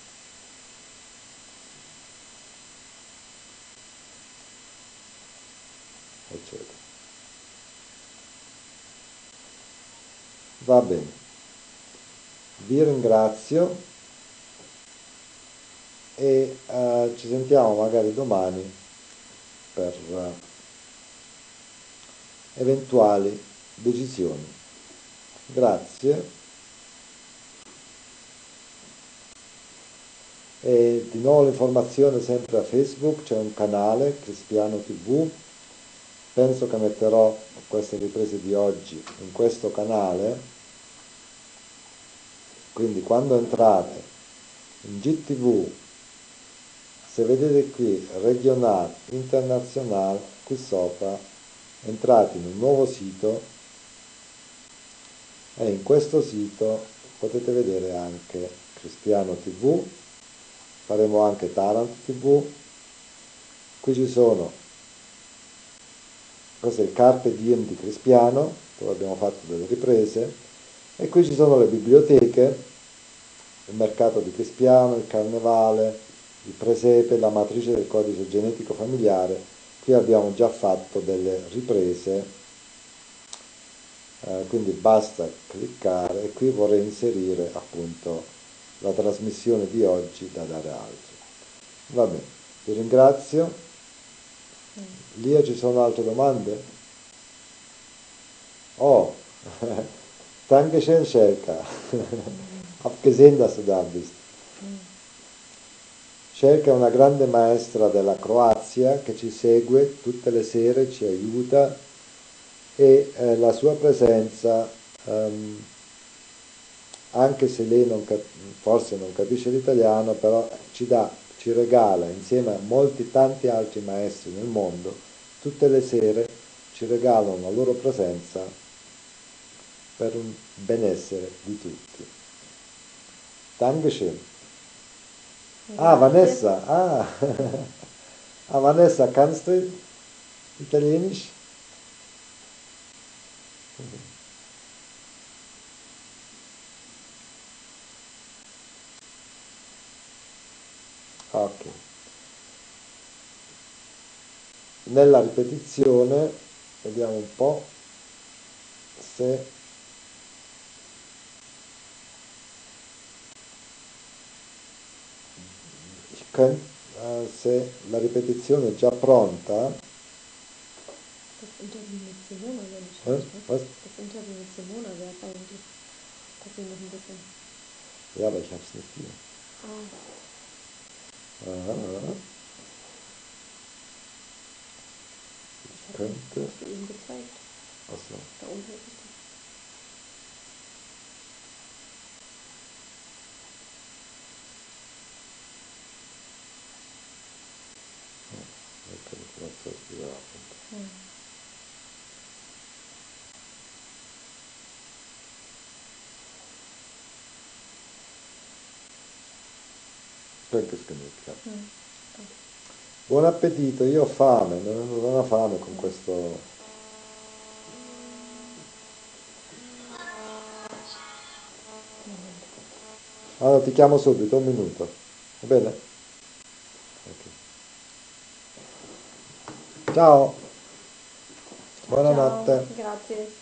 Speaker 1: eccetera. Va bene, vi ringrazio e ci sentiamo magari domani per eventuali decisioni. Grazie. E di nuovo l'informazione sempre a Facebook, c'è un canale, Crispiano TV, penso che metterò queste riprese di oggi in questo canale, quindi quando entrate in GTV, se vedete qui regionale, internazionale, qui sopra, entrate in un nuovo sito e in questo sito potete vedere anche Crispiano TV, faremo anche Taranto TV, qui ci sono, questo è il Carpe Diem di Crispiano, dove abbiamo fatto delle riprese, e qui ci sono le biblioteche, il mercato di Crispiano, il Carnevale, il Presepe, la matrice del codice genetico familiare, qui abbiamo già fatto delle riprese, quindi basta cliccare e qui vorrei inserire appunto la trasmissione di oggi da dare altri. Va bene, vi ringrazio. Lia, ci sono altre domande? Oh, Dankeschön, Shelka. Hab gesehen, dass du da bist. Shelka è una grande maestra della Croazia che ci segue tutte le sere, ci aiuta e la sua presenza, anche se lei forse non capisce l'italiano, però ci regala insieme a molti tanti altri maestri nel mondo, tutte le sere ci regalano la loro presenza per un benessere di tutti. Dankeschön. Ah, Vanessa, Vanessa, kannst du Italienisch? Ok. Nella ripetizione, vediamo un po' se se la ripetizione è già pronta.
Speaker 2: Das Interview mit Simona wäre nicht
Speaker 1: Was?
Speaker 2: schlecht, ne?
Speaker 1: Was?
Speaker 2: Das Interview mit Simona wäre es eigentlich. Dass sie noch ein bisschen.
Speaker 1: Ja, aber ich habe es nicht hier.
Speaker 2: Ah.
Speaker 1: Ich könnte.
Speaker 2: Hast du eben gezeigt.
Speaker 1: so.
Speaker 2: Da unten ist es.
Speaker 1: Ecco, mi faccio ispirato. Che schemicchia. Buon appetito, io ho fame, non ho fame con questo. Allora ti chiamo subito, un minuto. Va bene? Ok. Ciao,
Speaker 2: Ciao,
Speaker 1: buonanotte.
Speaker 2: grazie.